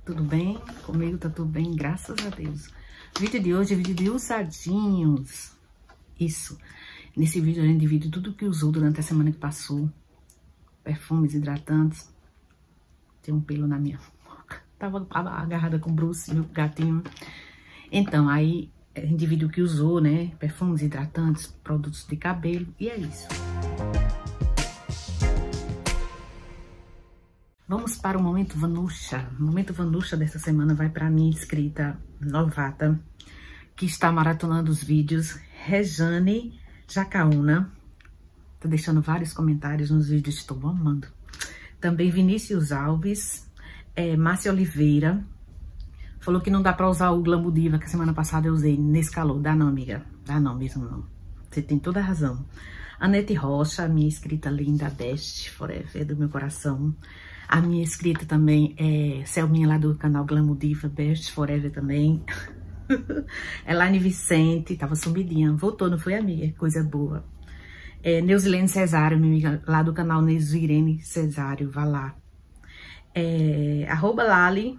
Tudo bem? Comigo tá tudo bem, graças a Deus. O vídeo de hoje é vídeo de usadinhos. Isso. Nesse vídeo a gente divide tudo que usou durante a semana que passou. Perfumes, hidratantes. Tem um pelo na minha boca. Tava agarrada com o Bruce, meu gatinho. Então, aí a gente divide o que usou, né? Perfumes, hidratantes, produtos de cabelo. E é isso. Vamos para o Momento Vanucha. O Momento Vanucha dessa semana vai para minha inscrita novata, que está maratonando os vídeos, Rejane Jacaúna. Tá deixando vários comentários nos vídeos, estou amando. Também Vinícius Alves, Márcia Oliveira. Falou que não dá para usar o Glamour Diva, que a semana passada eu usei nesse calor. Dá não, amiga. Dá não, mesmo não. Você tem toda a razão. Anete Rocha, minha inscrita linda, best forever do meu coração. A minha inscrita também é Selminha, lá do canal Glamour Diva, best forever também. Elaine Vicente, tava sumidinha. Voltou, não foi, amiga? Coisa boa. Neusilene Cesário, minha amiga, lá do canal Neusilene Cesário, vá lá. Arroba Lali.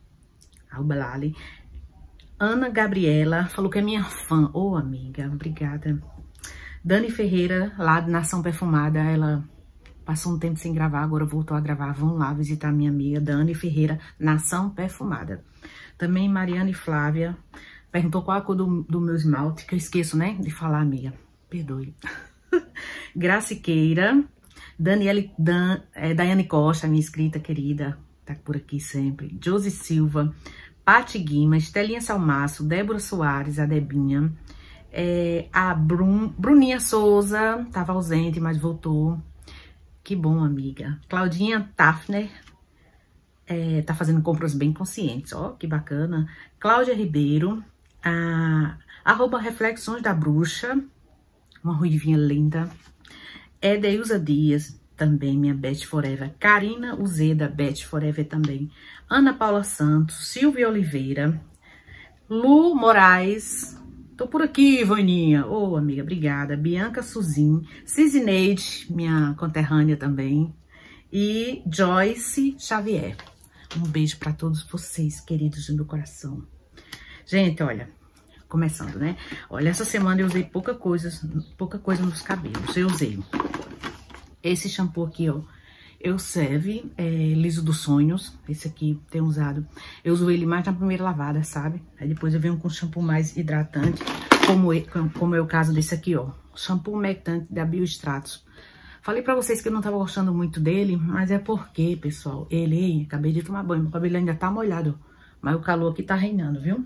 Ana Gabriela, falou que é minha fã. Ô, amiga, obrigada. Dani Ferreira, lá de Nação Perfumada, ela passou um tempo sem gravar, agora voltou a gravar. Vão lá visitar minha amiga Dani Ferreira, Nação Perfumada. Também Mariane Flávia, perguntou qual a cor do meu esmalte, que eu esqueço, né, de falar, amiga. Perdoe. Graciqueira, Daiane Costa, minha inscrita querida, tá por aqui sempre. Josi Silva, Pati Guima, Estelinha Salmaço, Débora Soares, a Debinha, a Bruninha Souza, tava ausente, mas voltou. Que bom, amiga. Claudinha Tafner, tá fazendo compras bem conscientes, ó, que bacana. Cláudia Ribeiro, arroba Reflexões da Bruxa, uma ruivinha linda. Edeusa Dias, também minha Best Forever. Karina Uzeda, Best Forever também. Ana Paula Santos, Silvia Oliveira, Lu Moraes, tô por aqui, Voninha. Ô, amiga, obrigada. Bianca Suzin, Cisineide, minha conterrânea também. E Joyce Xavier. Um beijo pra todos vocês, queridos do meu coração. Gente, olha, começando, né? Olha, essa semana eu usei pouca coisa nos cabelos. Eu usei esse shampoo aqui, ó. Elseve, Liso dos Sonhos. Esse aqui, tenho usado. Eu uso ele mais na primeira lavada, sabe? Aí depois eu venho com um shampoo mais hidratante, como é o caso desse aqui, ó. Shampoo humectante da Biostratos. Falei pra vocês que eu não tava gostando muito dele, mas é porque, pessoal, acabei de tomar banho, meu cabelo ainda tá molhado, mas o calor aqui tá reinando, viu?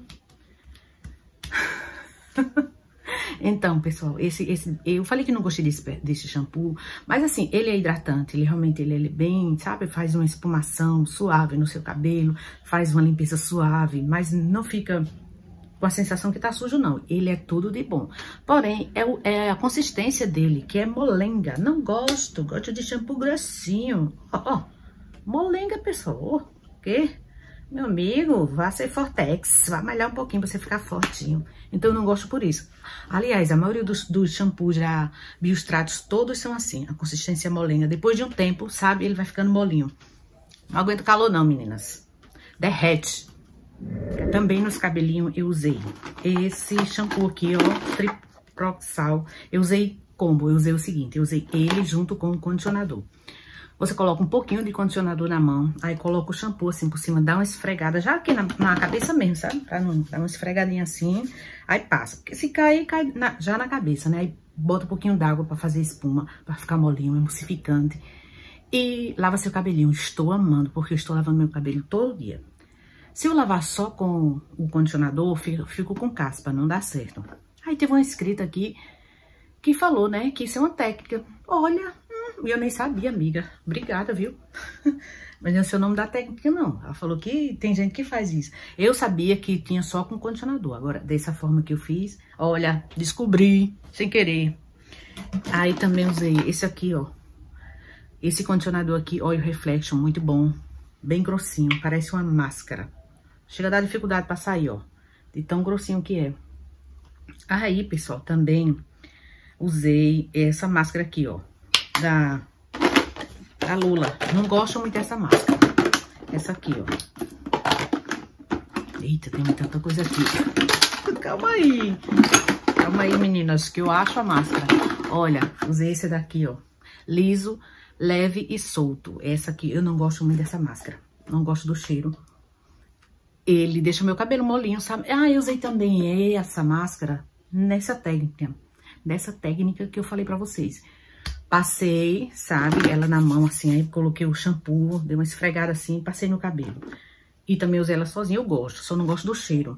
Então, pessoal, eu falei que não gostei desse shampoo, mas assim, ele é hidratante, ele realmente é bem, sabe, faz uma espumação suave no seu cabelo, faz uma limpeza suave, mas não fica com a sensação que tá sujo, não. Ele é tudo de bom. Porém, é a consistência dele, que é molenga. Não gosto de shampoo grossinho. Ó, molenga, pessoal. O quê? Meu amigo, vá ser Fortex, vá malhar um pouquinho pra você ficar fortinho. Então, eu não gosto por isso. Aliás, a maioria dos shampoos já Biostratos, todos são assim, a consistência é molenga. Depois de um tempo, sabe, ele vai ficando molinho. Não aguento calor não, meninas. Derrete. Também nos cabelinhos eu usei esse shampoo aqui, ó, Triproxal. Eu usei combo, eu usei o seguinte, eu usei ele junto com o condicionador. Você coloca um pouquinho de condicionador na mão, aí coloca o shampoo assim por cima, dá uma esfregada, já aqui na cabeça mesmo, sabe? Pra não dar uma esfregadinha assim, aí passa. Porque se cair, cai já na cabeça, né? Aí bota um pouquinho d'água pra fazer espuma, pra ficar molinho, emulsificante. E lava seu cabelinho. Estou amando, porque eu estou lavando meu cabelo todo dia. Se eu lavar só com o condicionador, eu fico com caspa, não dá certo. Aí teve uma inscrita aqui que falou, né, que isso é uma técnica. Olha, eu nem sabia, amiga. Obrigada, viu? Mas não sei o nome da técnica, não. Ela falou que tem gente que faz isso. Eu sabia que tinha só com condicionador. Agora, dessa forma que eu fiz, olha, descobri, sem querer. Aí também usei esse aqui, ó. Esse condicionador aqui, Oil Reflection, muito bom. Bem grossinho, parece uma máscara. Chega a dar dificuldade pra sair, ó. De tão grossinho que é. Aí, pessoal, também usei essa máscara aqui, ó. Da Lula. Não gosto muito dessa máscara. Essa aqui, ó. Eita, tem tanta coisa aqui. Calma aí. Calma aí, meninas, que eu acho a máscara. Olha, usei esse daqui, ó. Liso, leve e solto. Essa aqui, eu não gosto muito dessa máscara. Não gosto do cheiro. Ele deixa meu cabelo molinho, sabe? Ah, eu usei também essa máscara nessa técnica. Dessa técnica que eu falei pra vocês. Passei, sabe, ela na mão assim, aí coloquei o shampoo, dei uma esfregada assim, passei no cabelo. E também usei ela sozinha, eu gosto, só não gosto do cheiro.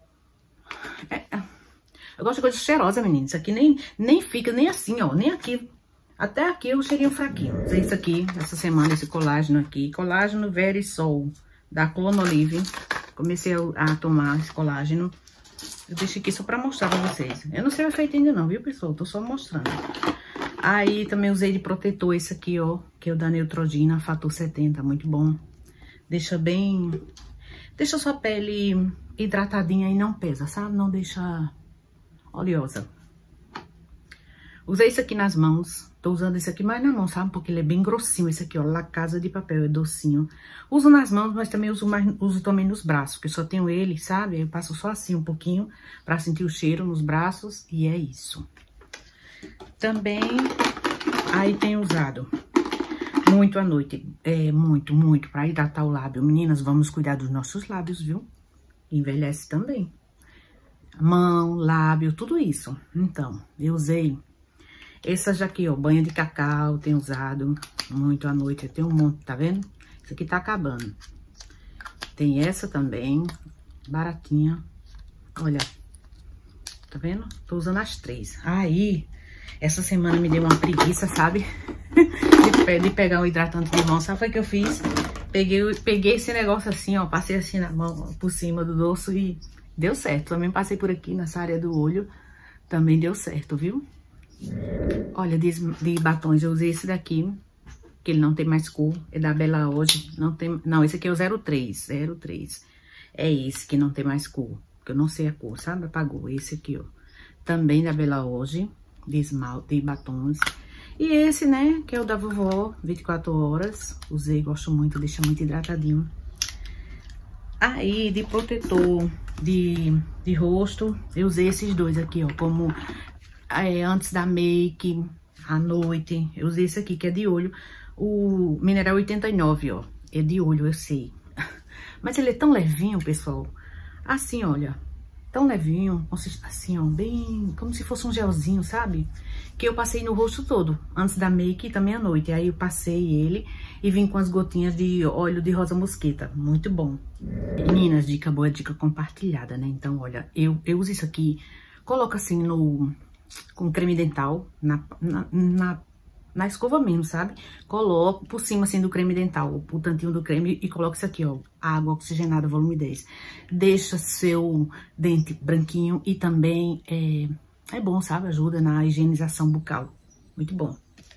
Eu gosto de coisa cheirosa, menina. Isso aqui nem fica, nem assim, ó, nem aqui. Até aqui o cheirinho fraquinho. Usei isso aqui, essa semana, esse colágeno aqui. Colágeno Verisol, da Clonolive. Comecei a tomar esse colágeno. Eu deixei aqui só pra mostrar pra vocês. Eu não sei o efeito ainda não, viu, pessoal? Tô só mostrando. Aí também usei de protetor esse aqui, ó, que é o da Neutrogena, Fator 70, muito bom. Deixa bem... Deixa sua pele hidratadinha e não pesa, sabe? Não deixa oleosa. Usei isso aqui nas mãos. Tô usando esse aqui mais na mão, sabe? Porque ele é bem grossinho, esse aqui, ó, La Casa de Papel, é docinho. Uso nas mãos, mas também uso também nos braços, porque eu só tenho ele, sabe? Eu passo só assim um pouquinho pra sentir o cheiro nos braços e é isso. Também, aí tenho usado muito à noite, muito, pra hidratar o lábio. Meninas, vamos cuidar dos nossos lábios, viu? Envelhece também. Mão, lábio, tudo isso. Então, eu usei essas aqui, ó, banha de cacau, tenho usado muito à noite. Eu tenho um monte, tá vendo? Isso aqui tá acabando. Tem essa também, baratinha. Olha, tá vendo? Tô usando as 3. Aí... Essa semana me deu uma preguiça, sabe? de pegar um hidratante de mão. Sabe o que eu fiz? Peguei esse negócio assim, ó. Passei assim na mão, por cima do dorso e deu certo. Também passei por aqui nessa área do olho. Também deu certo, viu? Olha, de batons eu usei esse daqui. Que ele não tem mais cor. É da Bela hoje. Não, esse aqui é o 03. 03. É esse que não tem mais cor. Que eu não sei a cor, sabe? Apagou. Esse aqui, ó. Também da Bela hoje. De esmalte, de batons. E esse, né, que é o da vovó, 24 horas. Usei, gosto muito, deixa muito hidratadinho. Aí, de protetor de rosto, eu usei esses dois aqui, ó, como antes da make, à noite. Eu usei esse aqui, que é de olho, o Mineral 89, ó, é de olho, eu sei. Mas ele é tão levinho, pessoal, assim, olha... Tão levinho, assim, ó, bem... Como se fosse um gelzinho, sabe? Que eu passei no rosto todo, antes da make e também à noite. Aí eu passei ele e vim com as gotinhas de óleo de rosa mosqueta. Muito bom. Meninas, dica boa, dica compartilhada, né? Então, olha, eu uso isso aqui, coloco assim com creme dental, na escova mesmo, sabe? Coloco por cima, assim, do creme dental, o tantinho do creme e coloco isso aqui, ó, água oxigenada, volume 10. Deixa seu dente branquinho e também é bom, sabe? Ajuda na higienização bucal. Muito bom.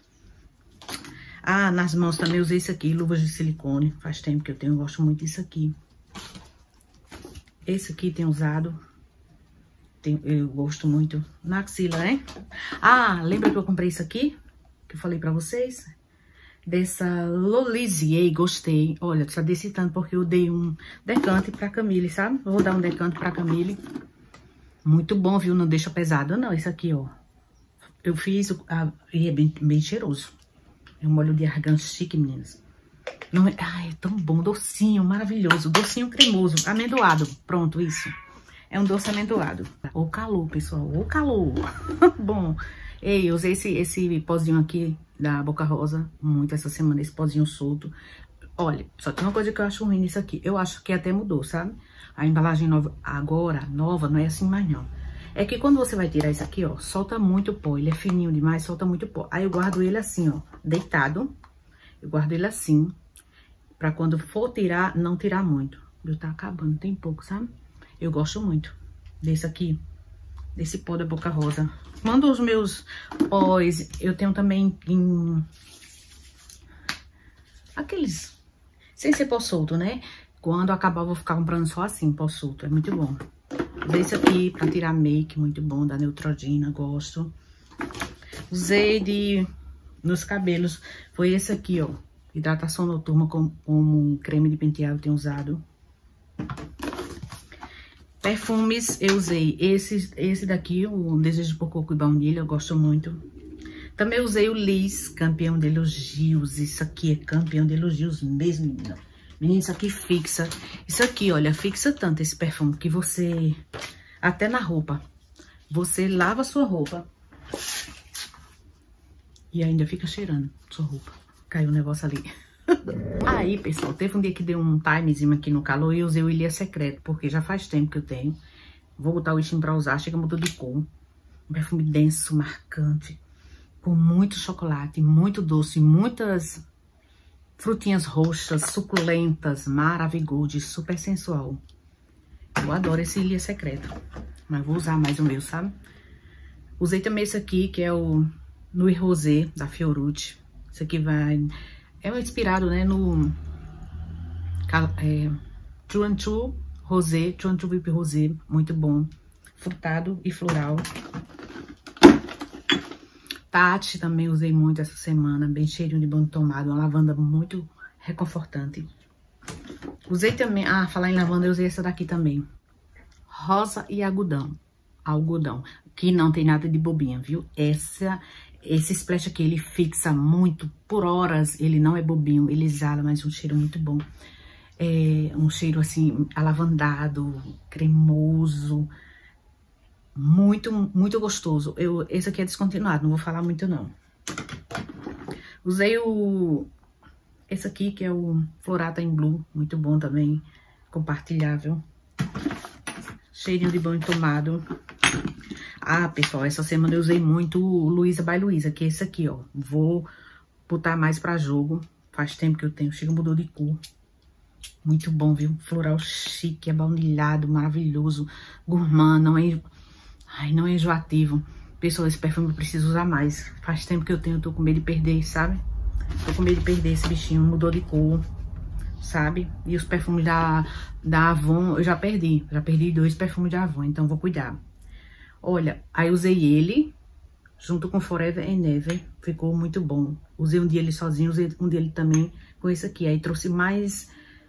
Ah, nas mãos também usei isso aqui, luvas de silicone. Faz tempo que eu tenho, eu gosto muito disso aqui. Esse aqui tem usado. Eu gosto muito. Na axila, né? Ah, lembra que eu comprei isso aqui? Que eu falei pra vocês, dessa Lolisier, gostei. Olha, só desse tanto porque eu dei um decante pra Camille, sabe? Vou dar um decante pra Camille. Muito bom, viu? Não deixa pesado, não, isso aqui, ó. Eu fiz, e é bem cheiroso. É um óleo de argan chique, meninas. Não é, ai, é tão bom, docinho, maravilhoso. Docinho cremoso, amendoado. Pronto, isso. É um doce amendoado. O calor, pessoal, o calor. Bom... Ei, eu usei esse pozinho aqui da Boca Rosa muito essa semana, esse pozinho solto. Olha, só tem uma coisa que eu acho ruim nisso aqui. Eu acho que até mudou, sabe? A embalagem nova, agora, nova, não é assim mais não. É que quando você vai tirar isso aqui, ó, solta muito pó. Ele é fininho demais, solta muito pó. Aí eu guardo ele assim, ó, deitado. Eu guardo ele assim, pra quando for tirar, não tirar muito. Eu tá acabando, tem pouco, sabe? Eu gosto muito desse aqui, desse pó da Boca Rosa. Mando os meus pós, eu tenho também em... Aqueles, sem ser pó solto, né? Quando acabar, eu vou ficar comprando só assim, pó solto, é muito bom. Usei esse aqui pra tirar make, muito bom, da Neutrogena, gosto. Usei nos cabelos, foi esse aqui, ó. Hidratação noturna com um creme de penteado, tenho usado. Perfumes, eu usei esse daqui, o Desejo por Coco e Baunilha, eu gosto muito. Também usei o Liz, campeão de elogios. Isso aqui é campeão de elogios mesmo, menina. Menina, isso aqui fixa. Isso aqui, olha, fixa tanto esse perfume que você... Até na roupa. Você lava a sua roupa e ainda fica cheirando sua roupa. Caiu um negócio ali. Aí, pessoal, teve um dia que deu um timezinho aqui no calor e eu usei o Ilha Secreto, porque já faz tempo que eu tenho. Vou botar o bichinho pra usar, chega mudou de cor. Um perfume denso, marcante, com muito chocolate, muito doce, muitas frutinhas roxas, suculentas, maravilhoso, super sensual. Eu adoro esse Ilha Secreto, mas vou usar mais o meu, sabe? Usei também esse aqui, que é o Nuit Rosé, da Fiorucci. Esse aqui vai... É inspirado, né, no... Chuanchu Rosé, Chuanchu VIP Rosé, muito bom. Frutado e floral. Tati também usei muito essa semana, bem cheirinho de banho tomado, uma lavanda muito reconfortante. Usei também, falar em lavanda, eu usei essa daqui também. Rosa e algodão, que não tem nada de bobinha, viu? Esse splash aqui, ele fixa muito, por horas, ele não é bobinho, ele exala, mas um cheiro muito bom. É um cheiro, assim, alavandado, cremoso, muito, muito gostoso. Esse aqui é descontinuado, não vou falar muito, não. Usei esse aqui, que é o Florata in Blue, muito bom também, compartilhável. Cheirinho de banho tomado. Pessoal, essa semana eu usei muito o Luísa by Luísa, que é esse aqui, ó. Vou botar mais pra jogo. Faz tempo que eu tenho. Chega, mudou de cor. Muito bom, viu? Floral chique, abaunilhado, maravilhoso. Gourmand, não é enjoativo. Pessoal, esse perfume eu preciso usar mais. Faz tempo que eu tenho, eu tô com medo de perder, sabe? Tô com medo de perder esse bichinho. Mudou de cor, sabe? E os perfumes da Avon eu já perdi. Já perdi 2 perfumes da Avon, então vou cuidar. Olha, aí usei ele junto com Forever and Ever, ficou muito bom. Usei um dia ele sozinho, usei um dia ele também com esse aqui. Aí trouxe mais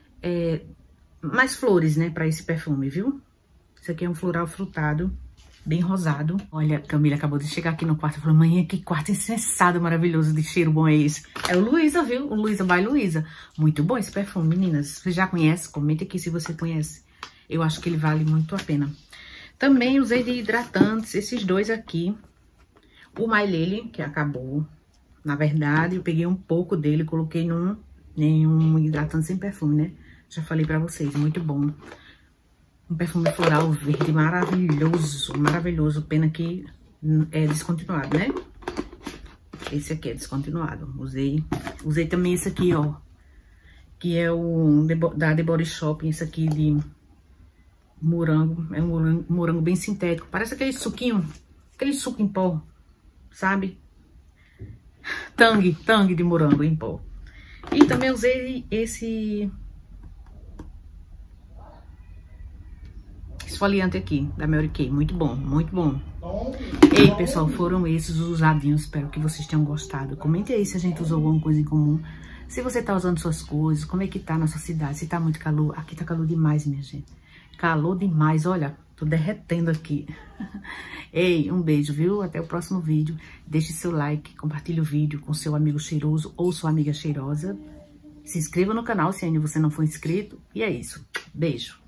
flores, né, pra esse perfume, viu? Esse aqui é um floral frutado, bem rosado. Olha, Camila acabou de chegar aqui no quarto e falou: mãe, que quarto insensado, maravilhoso, de cheiro bom é esse? É o Luísa, viu? O Luísa by Luísa. Muito bom esse perfume, meninas. Você já conhece? Comenta aqui se você conhece. Eu acho que ele vale muito a pena. Também usei de hidratantes, esses dois aqui. O My Lily, que acabou. Na verdade, eu peguei um pouco dele, coloquei em um hidratante sem perfume, né? Já falei pra vocês, muito bom. Um perfume floral verde maravilhoso, maravilhoso. Pena que é descontinuado, né? Esse aqui é descontinuado. Usei também esse aqui, ó. Que é o da The Body Shop, esse aqui de... morango, é um morango bem sintético, parece aquele suquinho, aquele suco em pó, sabe? Tangue de morango em pó. E também usei esse esfoliante aqui, da Mary Kay, muito bom, muito bom. Ei, pessoal, foram esses os usadinhos, espero que vocês tenham gostado. Comente aí se a gente usou alguma coisa em comum. Se você tá usando suas coisas, como é que tá na sua cidade, se tá muito calor. Aqui tá calor demais, minha gente. Calor demais, olha, tô derretendo aqui. Ei, um beijo, viu? Até o próximo vídeo. Deixe seu like, compartilhe o vídeo com seu amigo cheiroso ou sua amiga cheirosa. Se inscreva no canal se ainda você não for inscrito. E é isso. Beijo.